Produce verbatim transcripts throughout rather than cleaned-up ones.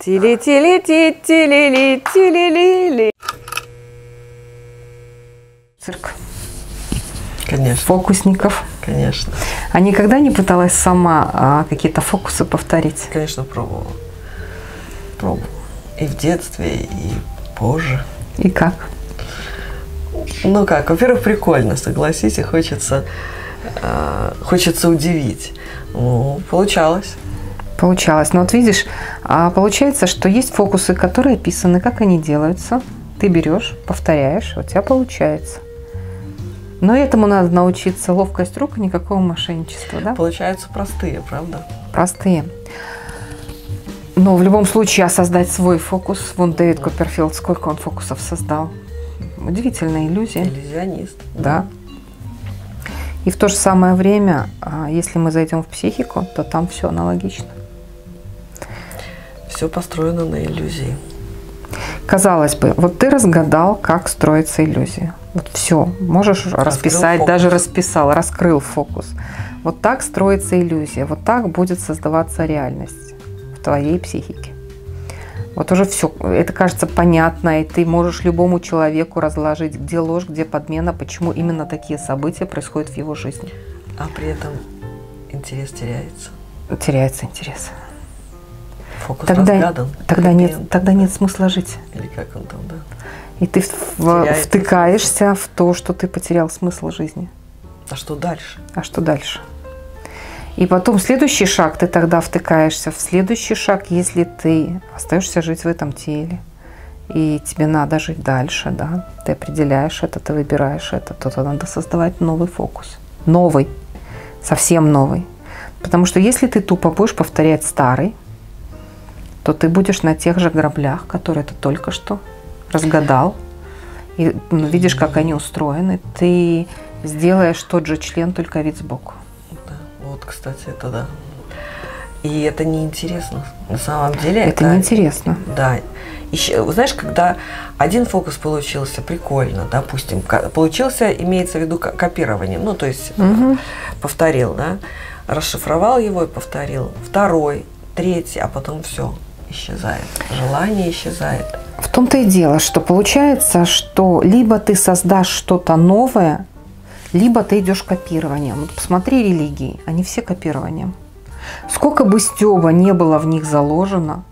Тили-тили-ти-тили-ли-тили-ли-ли. Цирк. Конечно. Фокусников. Конечно. А никогда не пыталась сама а, какие-то фокусы повторить? Конечно, пробовала. Пробовала. И в детстве, и позже. И как? Ну как, во-первых, прикольно, согласись, хочется, э, хочется удивить. Ну, получалось. Получалось. Но вот видишь, а получается, что есть фокусы, которые описаны, как они делаются. Ты берешь, повторяешь, у тебя получается. Но этому надо научиться. Ловкость рук, никакого мошенничества, да? Получаются простые, правда? Простые. Но в любом случае, а создать свой фокус. Вон Дэвид Копперфилд, сколько он фокусов создал. Удивительная иллюзия. Иллюзионист. Да. И в то же самое время, если мы зайдем в психику, то там все аналогично. Все построено на иллюзии. Казалось бы, вот ты разгадал, как строится иллюзия. Вот все, можешь раскрыл расписать, фокус. Даже расписал, раскрыл фокус. Вот так строится иллюзия, вот так будет создаваться реальность в твоей психике. Вот уже все, это кажется понятно, и ты можешь любому человеку разложить, где ложь, где подмена, почему именно такие события происходят в его жизни. А при этом интерес теряется. Теряется интерес. Фокус тогда, разгадан. Тогда нет, тогда нет смысла жить. Или как он там, да? И ты в, втыкаешься в то, что ты потерял смысл жизни. А что дальше? А что дальше? И потом следующий шаг, ты тогда втыкаешься в следующий шаг, если ты остаешься жить в этом теле, и тебе надо жить дальше, да, ты определяешь это, ты выбираешь это, то надо создавать новый фокус. Новый, совсем новый. Потому что если ты тупо будешь повторять старый, то ты будешь на тех же граблях, которые ты только что разгадал, и ну, видишь, как они устроены, ты сделаешь тот же член, только вид сбоку. Да, вот, кстати, это да. И это неинтересно. На самом деле это... Это неинтересно. Да. Еще, знаешь, когда один фокус получился прикольно, допустим, получился, имеется в виду копирование, ну, то есть угу. повторил, да, расшифровал его и повторил. Второй, третий, а потом все исчезает. Желание исчезает. В том-то и дело, что получается, что либо ты создашь что-то новое, либо ты идешь копированием. Вот посмотри религии, они все копированием. Сколько бы стёба не было в них заложено,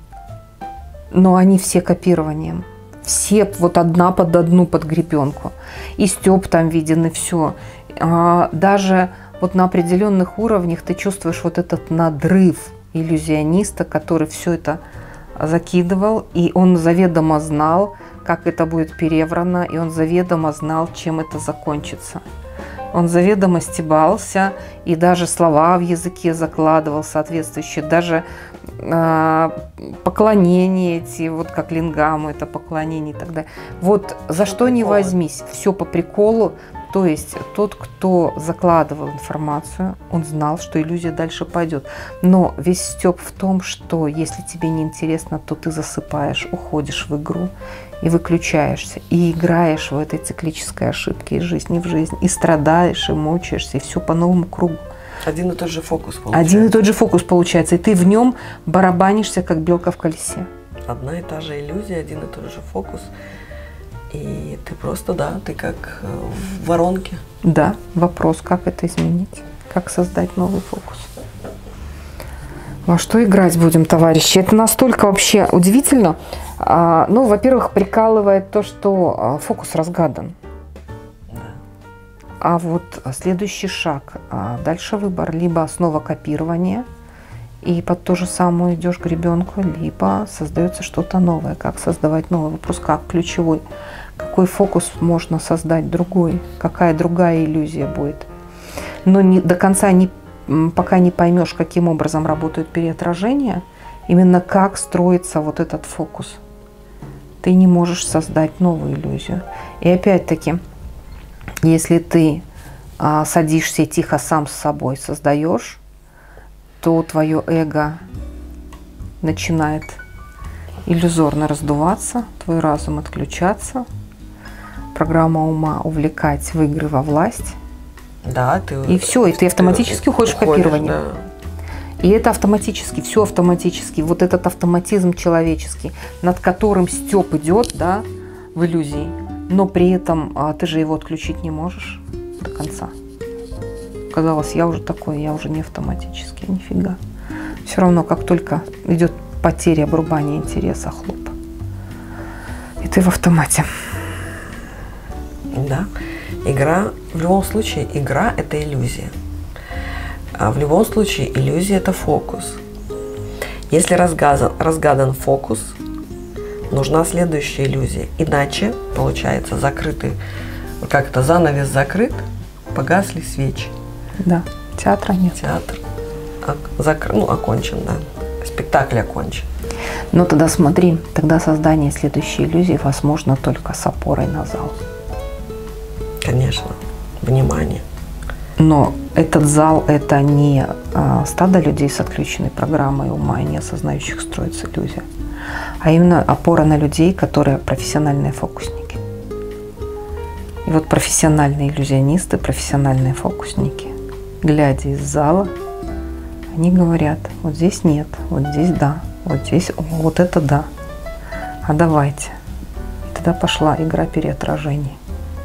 но они все копированием. Все вот одна под одну, под гребенку. И стёб там виден, и все. А даже вот на определенных уровнях ты чувствуешь вот этот надрыв иллюзиониста, который все это закидывал, и он заведомо знал, как это будет переврано, и он заведомо знал, чем это закончится. Он заведомо стебался, и даже слова в языке закладывал соответствующие, даже э, поклонения эти, вот как лингаму, это поклонение и так далее. Вот за что ни возьмись, все по приколу. То есть тот, кто закладывал информацию, он знал, что иллюзия дальше пойдет. Но весь стёб в том, что если тебе не интересно, то ты засыпаешь, уходишь в игру и выключаешься. И играешь в этой циклической ошибке из жизни в жизнь. И страдаешь, и мучаешься, и все по новому кругу. Один и тот же фокус получается. Один и тот же фокус получается. И ты в нем барабанишься, как белка в колесе. Одна и та же иллюзия, один и тот же фокус. И ты просто, да, ты как в воронке. Да, вопрос, как это изменить, как создать новый фокус. Во что играть будем, товарищи? Это настолько вообще удивительно. А, ну, во-первых, прикалывает то, что фокус разгадан. Да. А вот следующий шаг. А дальше выбор. Либо снова копирование, и под ту же самую идешь гребенку, либо создается что-то новое. Как создавать новый вопрос, как ключевой. Какой фокус можно создать другой, какая другая иллюзия будет. Но не, до конца, не, пока не поймешь, каким образом работают переотражения, именно как строится вот этот фокус, ты не можешь создать новую иллюзию. И опять-таки, если ты а, садишься и тихо сам с собой создаешь, то твое эго начинает иллюзорно раздуваться, твой разум отключаться, программа ума увлекать в игры во власть. Да, ты... И все, и ты автоматически ты уходишь в копирование. Да. И это автоматически, все автоматически. Вот этот автоматизм человеческий, над которым стёб идет, да, в иллюзии, но при этом а, ты же его отключить не можешь до конца. Казалось, я уже такой, я уже не автоматический, нифига. Все равно, как только идет потеря, обрубание интереса, хлоп. И ты в автомате. Да. Игра, в любом случае, игра – это иллюзия. А в любом случае, иллюзия – это фокус. Если разгадан, разгадан фокус, нужна следующая иллюзия. Иначе, получается, закрытый, как-то занавес закрыт, погасли свечи. Да, театра нет. Театр закр... ну, окончен, да. Спектакль окончен. Но тогда смотри, тогда создание следующей иллюзии возможно только с опорой на зал. Конечно, внимание. Но этот зал – это не а, стадо людей с отключенной программой ума и не осознающих строится иллюзия, а именно опора на людей, которые профессиональные фокусники. И вот профессиональные иллюзионисты, профессиональные фокусники, глядя из зала, они говорят: вот здесь нет, вот здесь да, вот здесь вот это да, а давайте. И тогда пошла игра переотражений.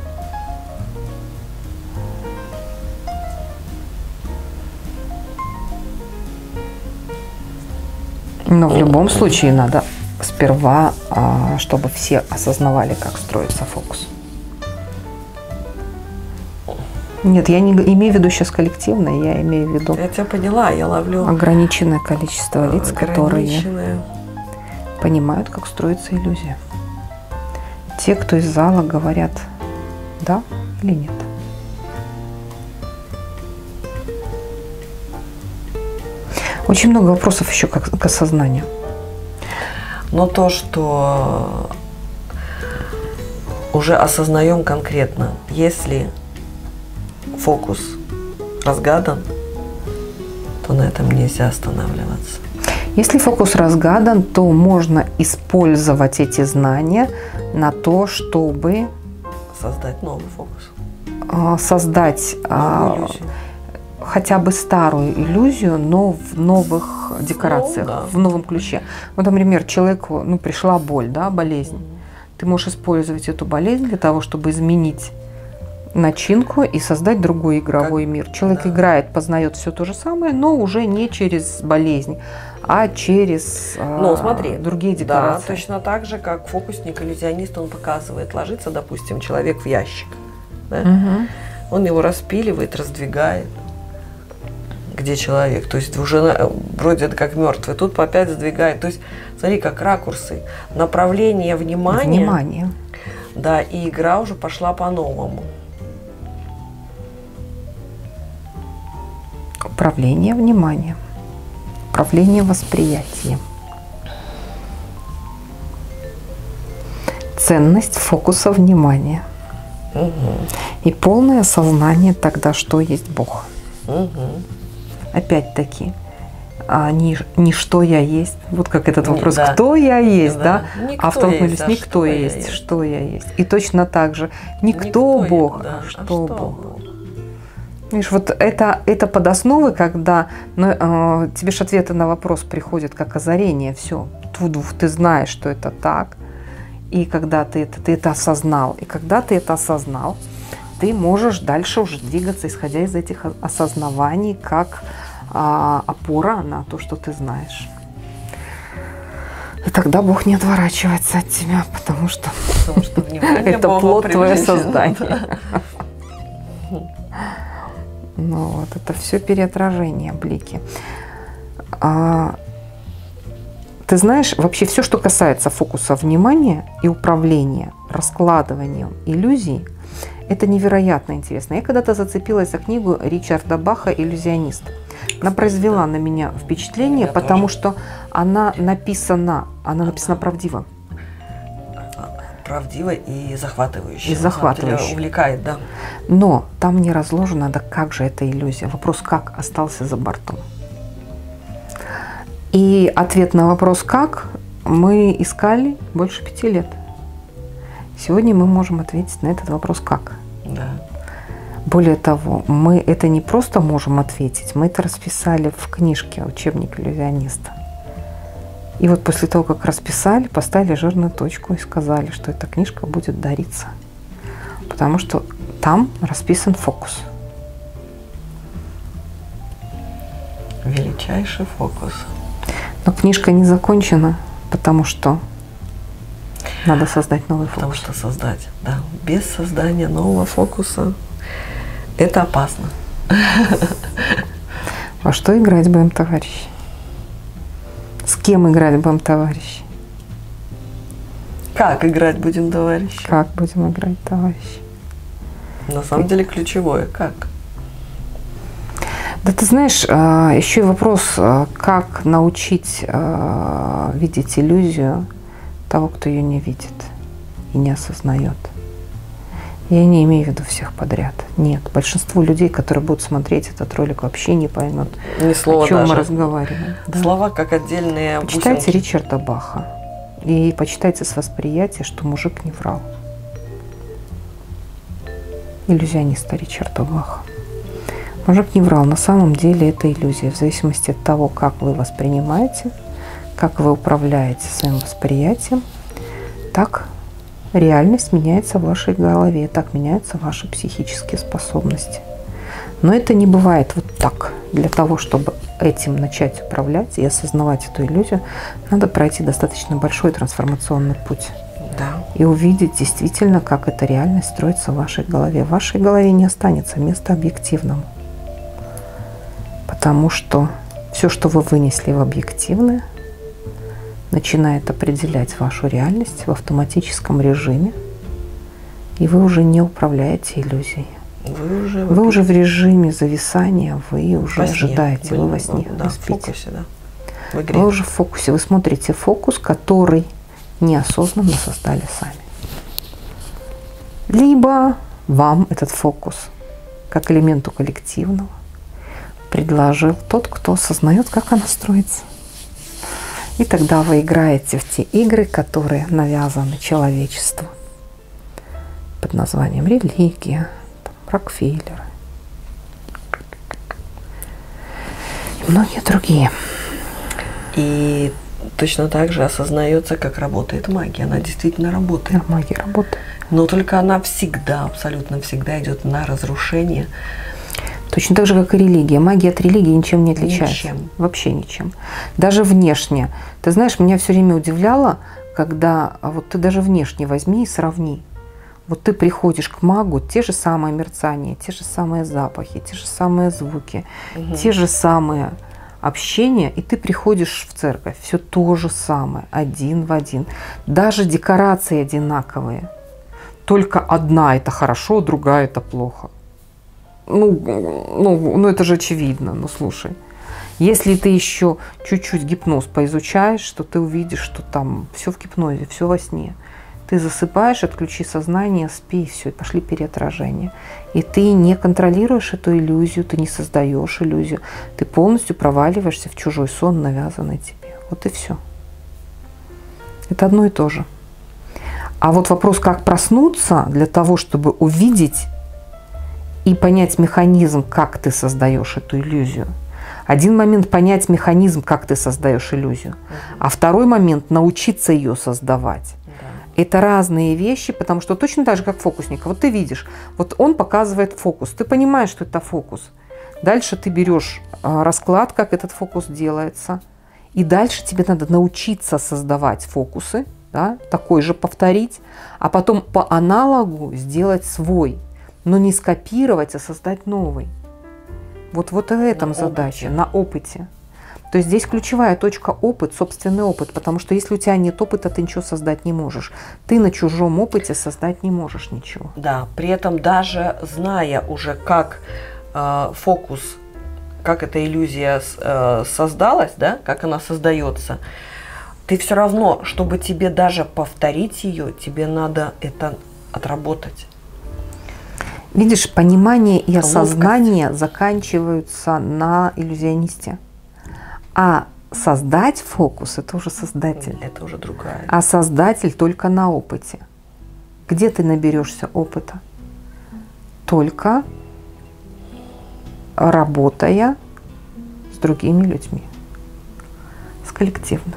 Но в любом случае надо сперва, чтобы все осознавали, как строится фокус. Нет, я не имею в виду сейчас коллективное, я имею в виду... Я тебя поняла, я ловлю... Ограниченное количество лиц, которые ограниченное. понимают, как строится иллюзия. Те, кто из зала говорят «да» или «нет». Очень много вопросов еще как к осознанию. Но то, что уже осознаем конкретно, если фокус разгадан, то на этом нельзя останавливаться. Если фокус разгадан, то можно использовать эти знания на то, чтобы создать новый фокус. Создать хотя бы старую иллюзию, но в новых декорациях, ну, да. в новом ключе. Вот, например, человеку ну, пришла боль, да, болезнь. Mm-hmm. Ты можешь использовать эту болезнь для того, чтобы изменить начинку и создать другой игровой как? мир. Человек да. играет, познает все то же самое, но уже не через болезнь, а через ну, смотри, а, другие декорации. Да, точно так же, как фокусник-иллюзионист, он показывает, ложится, допустим, человек в ящик. Да? Mm-hmm. Он его распиливает, раздвигает. Где человек, то есть уже вроде как мертвый, тут опять сдвигает, то есть смотри, как ракурсы, направление внимания, внимание, да, и игра уже пошла по-новому. Управление вниманием, управление восприятием, ценность фокуса внимания угу. и полное осознание тогда, что есть Бог. Угу. Опять-таки, а не, не что я есть, вот как этот вопрос, да. кто я есть, да, да? а втолкнулись, не кто я есть, есть, что я есть. И точно так же, не кто Бог, да. а что, а что Бог. Бог. Видишь, вот это, это подосновы, когда ну, э, тебе же ответы на вопрос приходят как озарение, все, ты знаешь, что это так, и когда ты это, ты это осознал, и когда ты это осознал, ты можешь дальше уже двигаться, исходя из этих осознаваний, как а, опора на то, что ты знаешь. И тогда Бог не отворачивается от тебя, потому что, потому что это плод твое создание. Ну вот, это все переотражение, блики. А, ты знаешь, вообще все, что касается фокуса внимания и управления, раскладыванием иллюзий, это невероятно интересно. Я когда-то зацепилась за книгу Ричарда Баха «Иллюзионист». Она произвела на меня впечатление, я потому тоже. что она написана, она написана правдиво. Правдиво и захватывающе. И захватывающе. Увлекает, да. Но там не разложено, да как же эта иллюзия. Вопрос «как» остался за бортом. И ответ на вопрос «как» мы искали больше пяти лет. Сегодня мы можем ответить на этот вопрос «как?». Да. Более того, мы это не просто можем ответить, мы это расписали в книжке «Учебник иллюзиониста». И вот после того, как расписали, поставили жирную точку и сказали, что эта книжка будет дариться. Потому что там расписан фокус. Величайший фокус. Но книжка не закончена, потому что надо создать новый фокус. Потому что создать, да. Без создания нового фокуса это опасно. Во что играть будем, товарищи? С кем играть будем, товарищи? Как играть будем, товарищи? Как будем играть, товарищи? На самом деле ключевое. Как? Да ты знаешь, еще и вопрос, как научить видеть иллюзию того, кто ее не видит и не осознает. Я не имею в виду всех подряд. Нет, большинство людей, которые будут смотреть этот ролик, вообще не поймут, Ни слова о чем даже. мы разговариваем. Да. Слова как отдельные Почитайте бусинки. Ричарда Баха и почитайте с восприятия, что мужик не врал. Иллюзиониста Ричарда Баха. Мужик не врал. На самом деле это иллюзия. В зависимости от того, как вы воспринимаете, как вы управляете своим восприятием, так реальность меняется в вашей голове, так меняются ваши психические способности. Но это не бывает вот так. Для того, чтобы этим начать управлять и осознавать эту иллюзию, надо пройти достаточно большой трансформационный путь. Да. И увидеть действительно, как эта реальность строится в вашей голове. В вашей голове не останется места объективному. Потому что все, что вы вынесли в объективное, начинает определять вашу реальность в автоматическом режиме, и вы уже не управляете иллюзией. Вы уже, вы уже в режиме зависания, вы уже во сне. ожидаете, вы, вы во сне, да, вы в спите. фокусе, да. В игре. Вы уже в фокусе, вы смотрите фокус, который неосознанно создали сами. Либо вам этот фокус, как элементу коллективного, предложил тот, кто осознает, как она строится. И тогда вы играете в те игры, которые навязаны человечеству под названием религия, там, Рокфеллеры и многие другие. И точно так же осознается, как работает магия. Она действительно работает. Да, магия работает. Но только она всегда, абсолютно всегда идет на разрушение. Точно так же, как и религия. Магия от религии ничем не отличается. Ничем. Вообще ничем. Даже внешне. Ты знаешь, меня все время удивляло, когда вот ты даже внешне возьми и сравни. Вот ты приходишь к магу, те же самые мерцания, те же самые запахи, те же самые звуки, угу. те же самые общения, и ты приходишь в церковь. Все то же самое, один в один. Даже декорации одинаковые. Только одна это хорошо, другая это плохо. Ну, ну, ну, это же очевидно, ну, слушай. Если ты еще чуть-чуть гипноз поизучаешь, то ты увидишь, что там все в гипнозе, все во сне. Ты засыпаешь, отключи сознание, спи, и все, и пошли переотражения. И ты не контролируешь эту иллюзию, ты не создаешь иллюзию, ты полностью проваливаешься в чужой сон, навязанный тебе. Вот и все. Это одно и то же. А вот вопрос, как проснуться для того, чтобы увидеть и понять механизм, как ты создаешь эту иллюзию. Один момент понять механизм, как ты создаешь иллюзию, uh-huh. а второй момент научиться ее создавать. Uh-huh. Это разные вещи, потому что точно так же, как фокусника. Вот ты видишь, вот он показывает фокус, ты понимаешь, что это фокус. Дальше ты берешь расклад, как этот фокус делается, и дальше тебе надо научиться создавать фокусы, да, такой же повторить, а потом по аналогу сделать свой. Но не скопировать, а создать новый. Вот, вот в этом на задача, опыте. на опыте. То есть здесь ключевая точка опыт, собственный опыт, потому что если у тебя нет опыта, ты ничего создать не можешь. Ты на чужом опыте создать не можешь ничего. Да, при этом даже зная уже, как э, фокус, как эта иллюзия э, создалась, да, как она создается, ты все равно, чтобы тебе даже повторить ее, тебе надо это отработать. Видишь, понимание и осознание заканчиваются на иллюзионисте. А создать фокус – это уже создатель. Это уже другая. А создатель только на опыте. Где ты наберешься опыта? Только работая с другими людьми, с коллективным.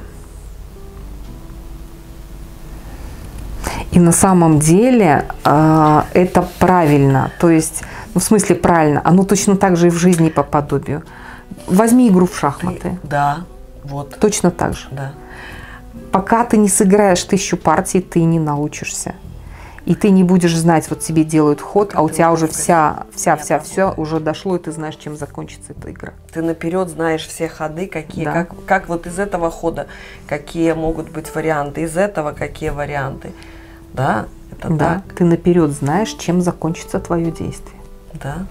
И на самом деле э, это правильно, то есть, ну, в смысле правильно, оно точно так же и в жизни по подобию. Возьми игру в шахматы. Да, вот. Точно так же. Да. Пока ты не сыграешь тысячу партий, ты не научишься. И ты не будешь знать, вот тебе делают ход, как а у тебя уже вся, вся, вся, все уже дошло, и ты знаешь, чем закончится эта игра. Ты наперед знаешь все ходы, какие, Да. как, как вот из этого хода, какие могут быть варианты, из этого какие варианты. Да, это Да, так. ты наперед знаешь, чем закончится твое действие. Да.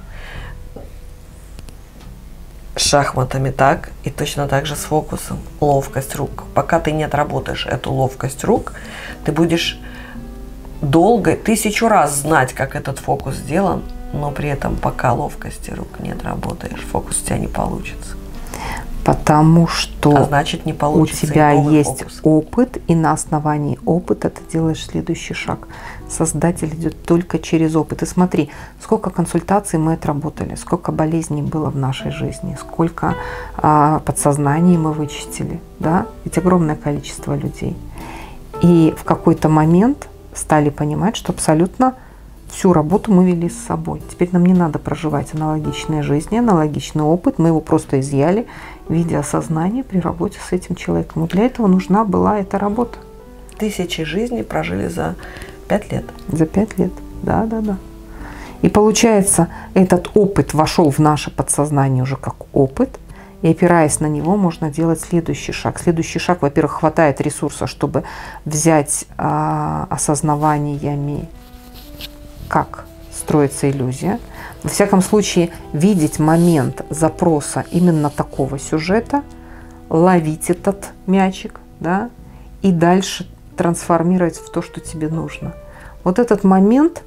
С шахматами так, и точно так же с фокусом. Ловкость рук. Пока ты не отработаешь эту ловкость рук, ты будешь долго, тысячу раз знать, как этот фокус сделан, но при этом пока ловкости рук не отработаешь, фокус у тебя не получится. Потому что А значит, не у получится тебя и новый есть фокус. опыт, и на основании опыта ты делаешь следующий шаг. Создатель идет только через опыт. И смотри, сколько консультаций мы отработали, сколько болезней было в нашей жизни, сколько а, подсознаний мы вычистили. Да? Ведь огромное количество людей. И в какой-то момент стали понимать, что абсолютно всю работу мы вели с собой. Теперь нам не надо проживать аналогичные жизни, аналогичный опыт. Мы его просто изъяли в виде осознания при работе с этим человеком. И для этого нужна была эта работа. Тысячи жизней прожили за пять лет. За пять лет. Да, да, да. И получается, этот опыт вошел в наше подсознание уже как опыт. И опираясь на него, можно делать следующий шаг. Следующий шаг, во-первых, хватает ресурса, чтобы взять а, осознаваниями, как строится иллюзия. Во всяком случае, видеть момент запроса именно такого сюжета, ловить этот мячик, да, и дальше трансформировать в то, что тебе нужно. Вот этот момент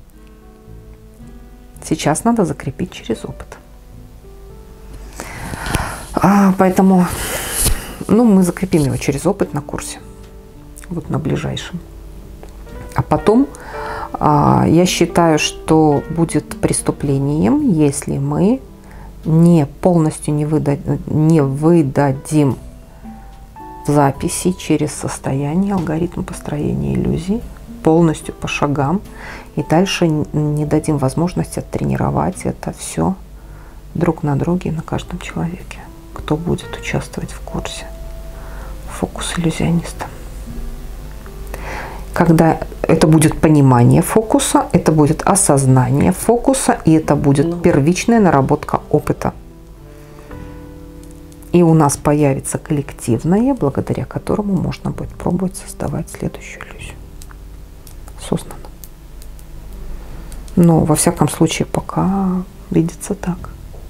сейчас надо закрепить через опыт. А, поэтому ну, мы закрепим его через опыт на курсе, вот на ближайшем. А потом а, я считаю, что будет преступлением, если мы не полностью не, выда не выдадим в записи через состояние алгоритм построения иллюзий, полностью по шагам, и дальше не дадим возможности оттренировать это все друг на друге на каждом человеке, кто будет участвовать в курсе «Фокус иллюзиониста». Когда это будет понимание фокуса, это будет осознание фокуса, и это будет ну. первичная наработка опыта. И у нас появится коллективное, благодаря которому можно будет пробовать создавать следующую иллюзию. Осознанно. Но во всяком случае пока видится так.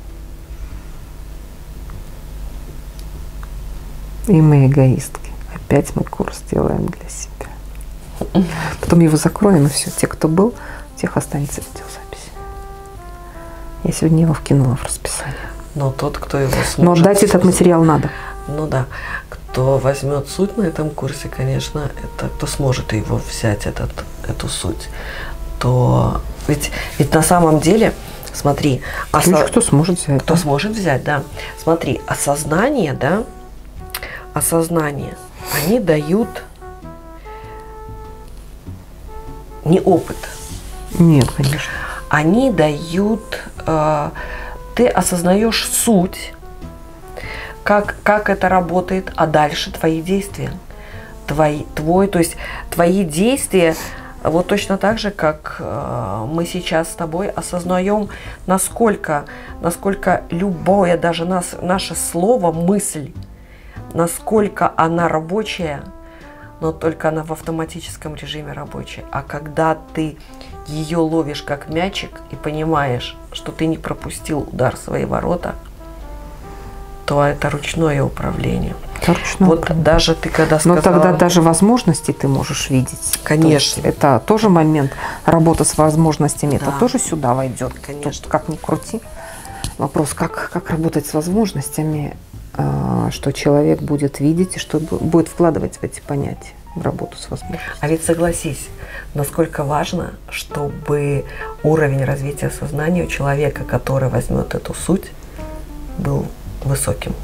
И мы эгоистки. Опять мы курс делаем для себя. Потом его закроем, и все. Те, кто был, тех останется видеозапись. Я сегодня его вкинула в расписание. Но тот, кто его сможет... Но отдать этот материал надо. Ну да. Кто возьмет суть на этом курсе, конечно, это кто сможет его взять, этот, эту суть, то... Ведь, ведь на самом деле, смотри... Осо... Кто сможет взять. Кто да? сможет взять, да. Смотри, осознание, да, осознание, они дают не опыт. Нет, конечно. Они дают... Э, ты осознаешь суть, как, как это работает, а дальше твои действия. Твои, твой, то есть твои действия, вот точно так же, как э, мы сейчас с тобой осознаем, насколько, насколько любое, даже нас, наше слово, мысль, насколько она рабочая, но только она в автоматическом режиме рабочая. А когда ты ее ловишь как мячик и понимаешь, что ты не пропустил удар в свои ворота, то это ручное управление. Это ручное вот управление. Даже ты когда сказала... Но тогда даже возможности ты можешь видеть. Конечно. То это тоже момент работы с возможностями. Да. Это тоже сюда войдет. Конечно. Тут как ни крути. Вопрос, как, как работать с возможностями. что человек будет видеть и что будет вкладывать в эти понятия, в работу с возможностями. А ведь согласись, насколько важно, чтобы уровень развития сознания у человека, который возьмет эту суть, был высоким.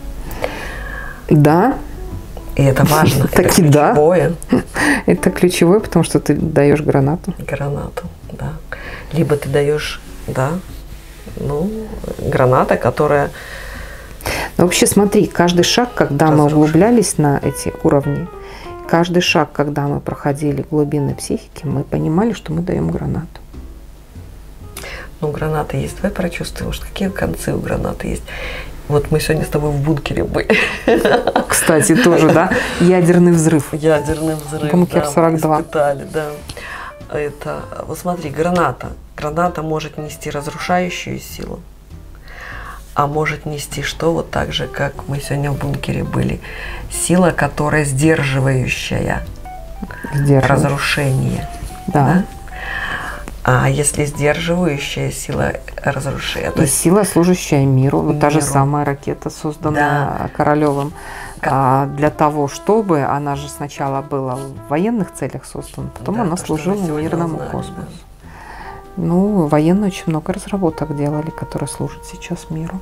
Да. И это важно. Так и да. Это ключевое, потому что ты даешь гранату. Гранату, да. Либо ты даешь, да, ну, граната, которая... Но вообще смотри, каждый шаг, когда мы углублялись на эти уровни, каждый шаг, когда мы проходили глубины психики, мы понимали, что мы даем гранату. Ну, граната есть. Давай прочувствуем, что какие концы у гранаты есть. Вот мы сегодня с тобой в бункере были. Кстати, тоже, да? Ядерный взрыв. Ядерный взрыв. Бункер сорок два. Испытали, да. Это, вот смотри, граната. Граната может нести разрушающую силу, а может нести что? Вот так же, как мы сегодня в бункере были. Сила, которая сдерживающая разрушение. Да. Да? А если сдерживающая сила разрушения? И есть сила, служащая миру. Вот та же самая ракета, созданная да. Королевым. А для того, чтобы она же сначала была в военных целях создана, потом да, она служила мирному знаем, космосу. Да. Ну, военные очень много разработок делали, которые служат сейчас миру.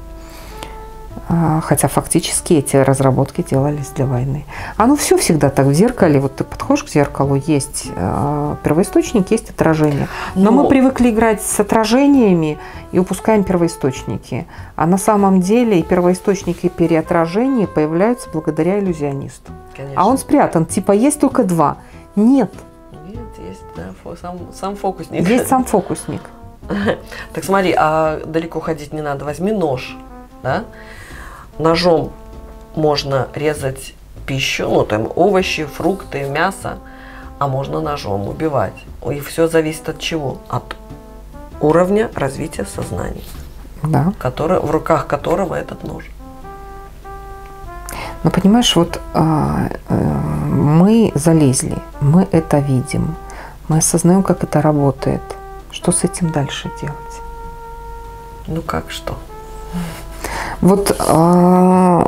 Хотя фактически эти разработки делались для войны. Оно все всегда так в зеркале. Вот ты подходишь к зеркалу, есть первоисточник, есть отражение. Но, Но мы привыкли играть с отражениями и упускаем первоисточники. А на самом деле и первоисточники, и переотражения появляются благодаря иллюзионисту. Конечно. А он спрятан. Типа есть только два. Нет. Нет, есть да, сам, сам фокусник. Есть сам фокусник. Так смотри, а далеко ходить не надо. Возьми нож, да? Ножом можно резать пищу, ну там овощи, фрукты, мясо, а можно ножом убивать. И все зависит от чего? От уровня развития сознания, да. который, в руках которого этот нож. Ну понимаешь, вот а, а, мы залезли, мы это видим, мы осознаем, как это работает. Что с этим дальше делать? Ну как что? Вот э,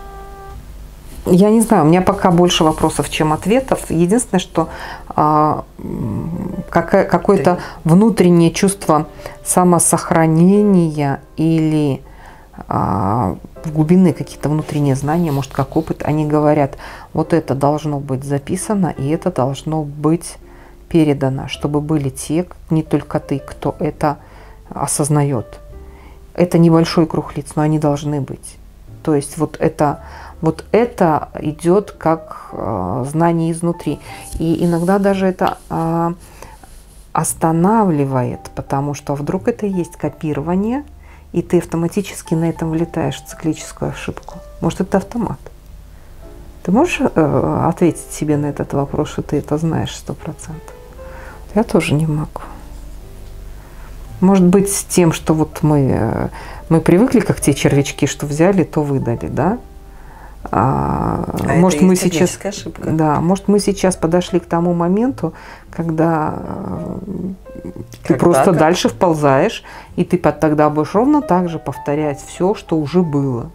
я не знаю, у меня пока больше вопросов, чем ответов. Единственное, что э, какое-то внутреннее чувство самосохранения или э, глубины какие-то внутренние знания, может, как опыт, они говорят, вот это должно быть записано, и это должно быть передано, чтобы были те, не только ты, кто это осознает. Это небольшой круг лиц, но они должны быть. То есть вот это, вот это идет как э, знание изнутри. И иногда даже это э, останавливает, потому что вдруг это и есть копирование, и ты автоматически на этом влетаешь в циклическую ошибку. Может, это автомат. Ты можешь э, ответить себе на этот вопрос, что ты это знаешь сто процентов? Я тоже не могу. Может быть, с тем, что вот мы, мы привыкли, как те червячки, что взяли, то выдали, да? А, а может, это мы сейчас, ошибка. Да, может, мы сейчас подошли к тому моменту, когда ты когда просто как? дальше вползаешь, и ты тогда будешь ровно так же повторять все, что уже было.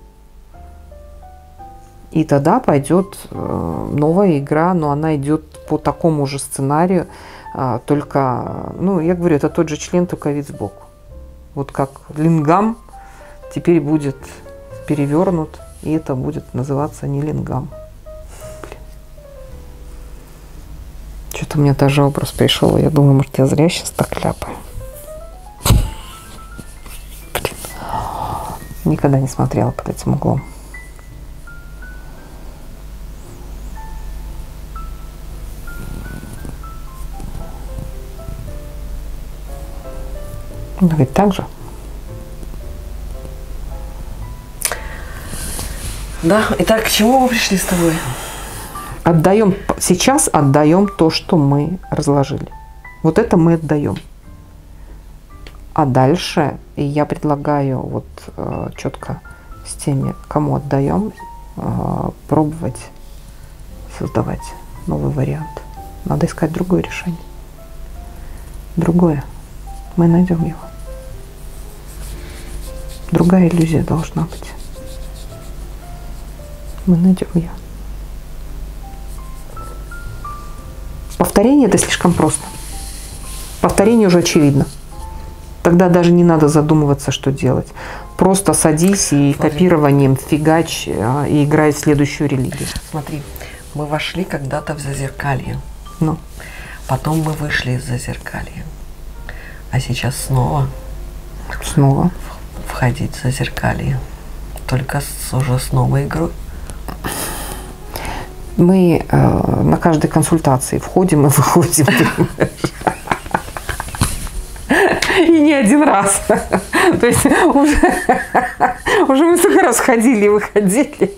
И тогда пойдет новая игра, но она идет по такому же сценарию, только, ну, я говорю, это тот же член, только вид сбоку. Вот как лингам теперь будет перевернут, и это будет называться не лингам. Блин. Что-то у меня даже образ пришел, я думаю, может, я зря сейчас так ляпаю. Блин. Никогда не смотрела под этим углом. Но ведь так же. Да, итак, к чему мы пришли с тобой? Отдаем, сейчас отдаем то, что мы разложили. Вот это мы отдаем. А дальше я предлагаю вот э, четко с теми, кому отдаем, э, пробовать создавать новый вариант. Надо искать другое решение. Другое. Мы найдем его. Другая иллюзия должна быть. Мы найдем ее. Повторение – это слишком просто. Повторение уже очевидно. Тогда даже не надо задумываться, что делать. Просто садись и Смотри. копированием фигач и играй в следующую религию. Смотри, мы вошли когда-то в зазеркалье. Ну. Потом мы вышли из зазеркалья. А сейчас снова Снова. входить в зазеркалье. Только с, уже с новой игрой. Мы э, на каждой консультации входим и выходим. И не один раз. То есть уже, уже мы столько раз ходили и выходили.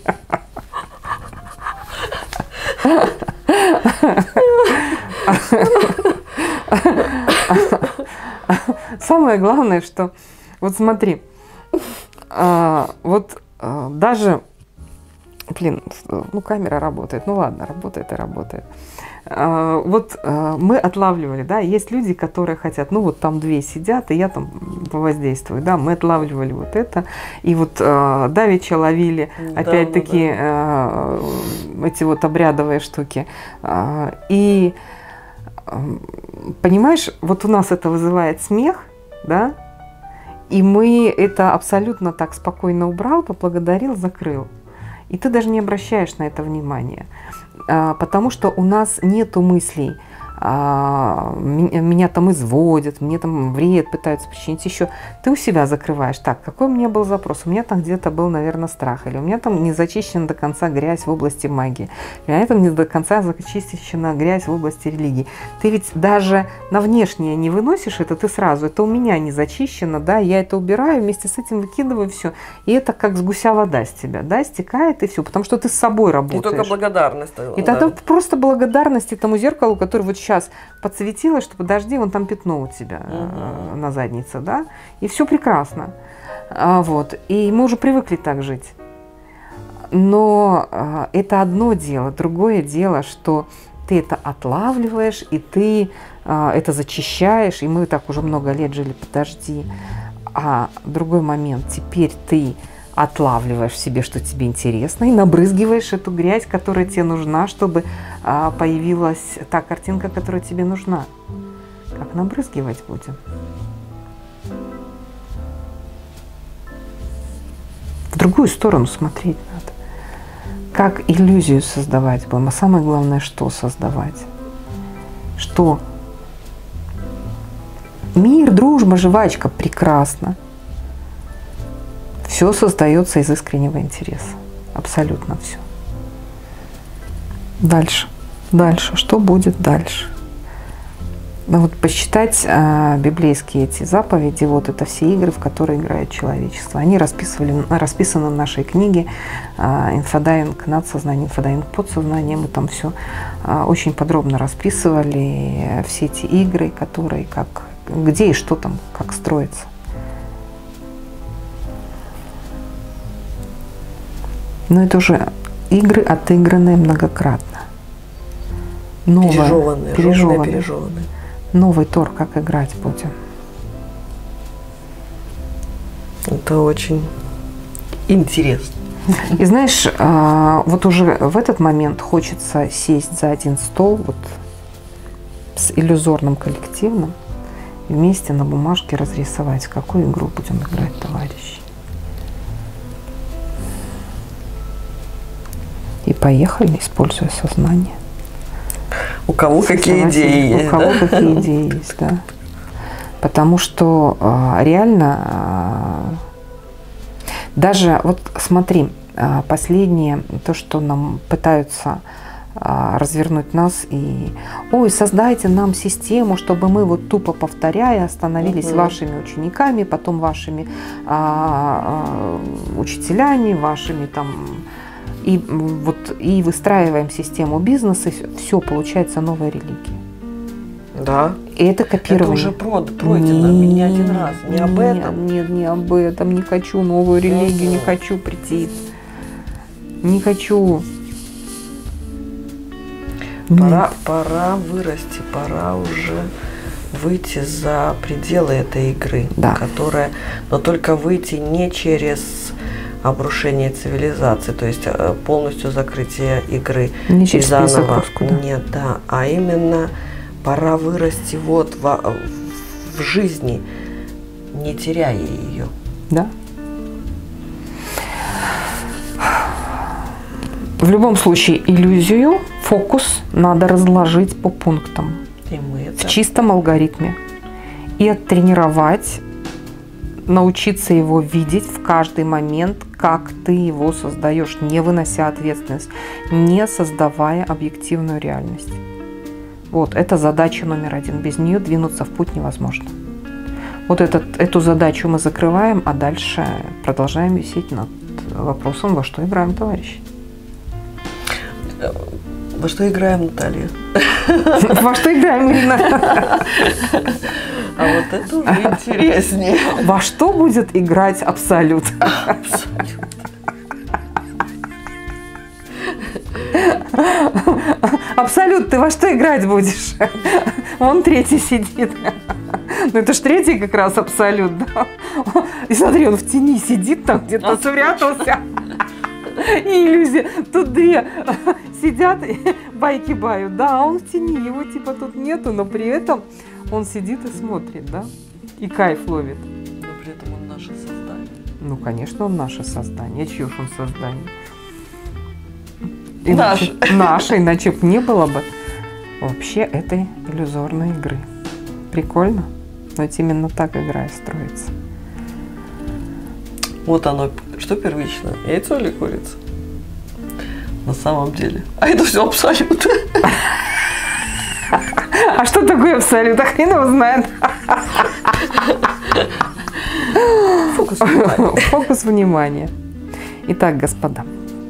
Самое главное, что вот смотри, а, вот а, даже, блин, ну камера работает, ну ладно, работает и работает. А, вот а, мы отлавливали, да, есть люди, которые хотят, ну вот там две сидят, и я там воздействую, да, мы отлавливали вот это, и вот а, давеча ловили, Да, опять-таки, да, да. а, эти вот обрядовые штуки, а, и понимаешь, вот у нас это вызывает смех, да, и мы это абсолютно так спокойно убрал, поблагодарил, закрыл. И ты даже не обращаешь на это внимания, потому что у нас нету мыслей, меня там изводят, мне там вред пытаются причинить еще. Ты у себя закрываешь. Так, какой у меня был запрос? У меня там где-то был, наверное, страх. Или у меня там не зачищена до конца грязь в области магии. Или у меня там не до конца зачищена грязь в области религии. Ты ведь даже на внешнее не выносишь это, ты сразу. Это у меня не зачищено, да, я это убираю, вместе с этим выкидываю все. И это как с гуся вода с тебя, да, стекает и все. Потому что ты с собой работаешь. И только благодарность. И да. тогда просто благодарность этому зеркалу, которое вот сейчас подсветилось, что подожди, вон там пятно у тебя Угу. на заднице, да, и все прекрасно. А, вот. И мы уже привыкли так жить. Но а, это одно дело. Другое дело, что ты это отлавливаешь, и ты а, это зачищаешь, и мы так уже много лет жили, подожди. А другой момент, теперь ты отлавливаешь в себе, что тебе интересно, и набрызгиваешь эту грязь, которая тебе нужна, чтобы а, появилась та картинка, которая тебе нужна. Как набрызгивать будем? В другую сторону смотреть надо. Как иллюзию создавать будем, а самое главное, что создавать? Что? Мир, дружба, жвачка, прекрасно. Все создается из искреннего интереса. Абсолютно все. Дальше. Дальше. Что будет дальше? Ну, вот посчитать а, библейские эти заповеди, вот это все игры, в которые играет человечество. Они расписывали, расписаны в нашей книге а, «Инфодайвинг над сознанием», «Инфодайвинг под сознанием». Мы там все а, очень подробно расписывали, все эти игры, которые, как, где и что там, как строится. Но это уже игры, отыгранные многократно. Новое, Пережеванные, пережеванные. пережеванные. Новый Тор, как играть будем. Это очень интересно. И знаешь, вот уже в этот момент хочется сесть за один стол вот с иллюзорным коллективным и вместе на бумажке разрисовать, какую игру будем играть, товарищи. И поехали, используя сознание. У кого какие идеи есть, У кого да? какие идеи есть, да. Потому что э, реально, э, даже, вот смотри, э, последнее, то, что нам пытаются э, развернуть нас, и, ой, создайте нам систему, чтобы мы вот тупо повторяя становились Угу. вашими учениками, потом вашими э, э, учителями, вашими там... И вот и выстраиваем систему бизнеса, все, получается новая религия. Да. И это копирование. Это уже прод- пройдено не один раз. Не об нет, этом. Нет, не об этом. Не хочу новую религию, не хочу прийти. Не хочу. Пора, пора вырасти, пора уже выйти за пределы этой игры, Да. которая, но только выйти не через обрушение цивилизации, то есть полностью закрытие игры Не и через заново. перезагрузку, да? Нет, да, а именно пора вырасти вот в, в жизни, не теряя ее. Да. В любом случае иллюзию, фокус надо разложить по пунктам И мы это... в чистом алгоритме и оттренировать, научиться его видеть в каждый момент, как ты его создаешь, не вынося ответственность, не создавая объективную реальность. Вот, это задача номер один. Без нее двинуться в путь невозможно. Вот этот, эту задачу мы закрываем, а дальше продолжаем висеть над вопросом, во что играем, товарищи. Во что играем, Наталья? Во что играем, Ирина? А вот это уже интереснее. Во что будет играть Абсолют? Абсолют. Абсолют, ты во что играть будешь? Вон третий сидит. Ну это ж третий как раз Абсолют, да? И смотри, он в тени сидит там, где-то спрятался. И иллюзия. Тут две сидят, байки бают. Да, он в тени, его типа тут нету, но при этом он сидит и смотрит, да? И кайф ловит. Но при этом он наше создание. Ну, конечно, он наше создание. Чье ж он создание? Наш. Наше, иначе бы не было бы вообще этой иллюзорной игры. Прикольно. Но ведь именно так игра и строится. Вот оно, что первично, яйцо или курица? На самом деле. А это все Абсолют. А что такое Абсолют? А хрен его знает. Фокус внимания. Фокус внимания. Итак, господа,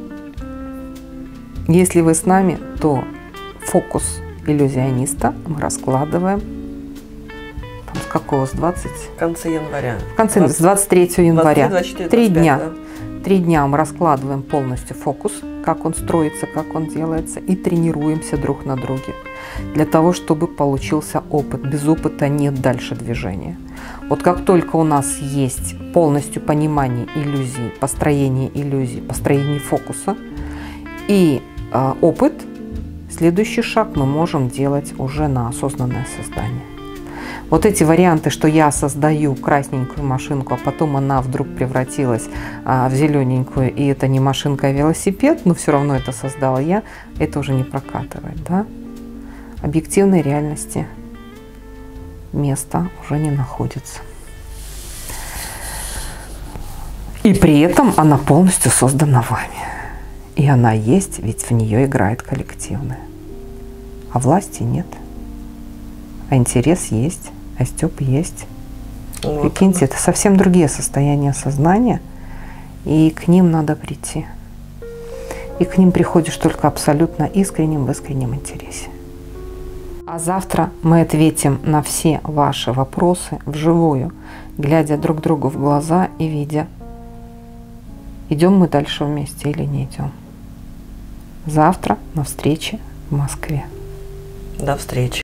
если вы с нами, то фокус иллюзиониста мы раскладываем там, с какого? С двадцать? В конце января. В конце, с двадцать третьего января. двадцать три, двадцать четыре, Три двадцать пять, дня. да? Три дня мы раскладываем полностью фокус, как он строится, как он делается, и тренируемся друг на друге. Для того, чтобы получился опыт. Без опыта нет дальше движения. Вот как только у нас есть полностью понимание иллюзий, построение иллюзий, построение фокуса и э, опыт, следующий шаг мы можем делать уже на осознанное создание. Вот эти варианты, что я создаю красненькую машинку, а потом она вдруг превратилась а, в зелененькую, и это не машинка, а велосипед, но все равно это создала я, это уже не прокатывает, да? Объективной реальности места уже не находится. И при этом она полностью создана вами. И она есть, ведь в нее играет коллективное. А власти нет. А интерес есть, а стёб есть. Вот. Прикиньте, это совсем другие состояния сознания, и к ним надо прийти. И к ним приходишь только абсолютно искренним, в искреннем интересе. А завтра мы ответим на все ваши вопросы вживую, глядя друг другу в глаза и видя, идем мы дальше вместе или не идем. Завтра на встрече в Москве. До встречи.